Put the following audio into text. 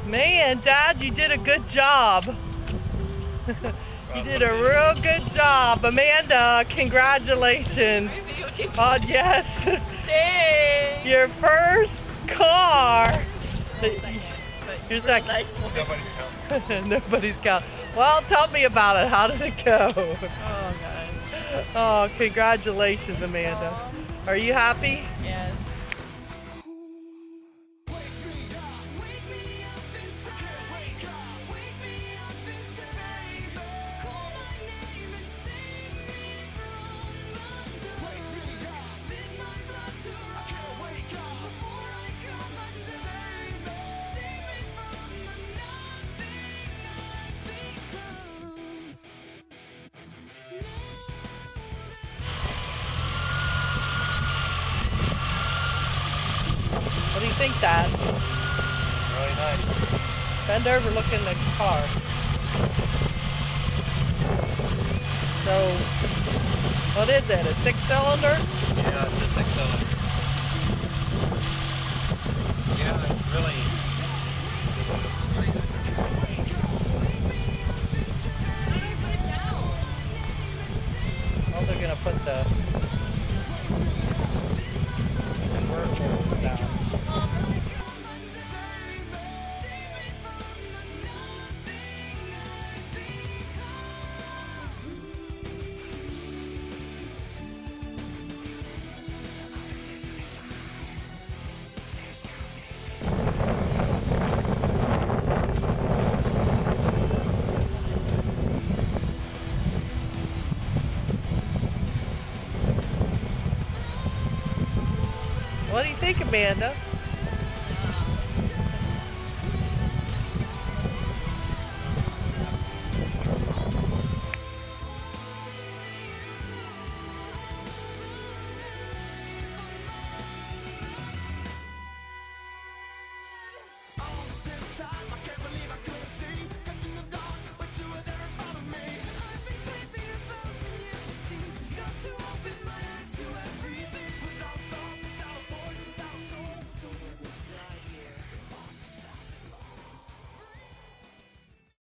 Man, Dad, you did a good job. You did a real good job. Amanda, congratulations. Yes. Dang. Your first car. Here's that nice one. Nobody's counting. Nobody's count. Well, tell me about it. How did it go? Oh, gosh. Oh, congratulations, Amanda. Are you happy? Yes. What do you think, Dad? Really nice. Bend over, look in the car. So, what is it? A 6-cylinder? Yeah, it's a 6-cylinder. Yeah, it's really. Oh, they're gonna put the convertible down. What do you think, Amanda?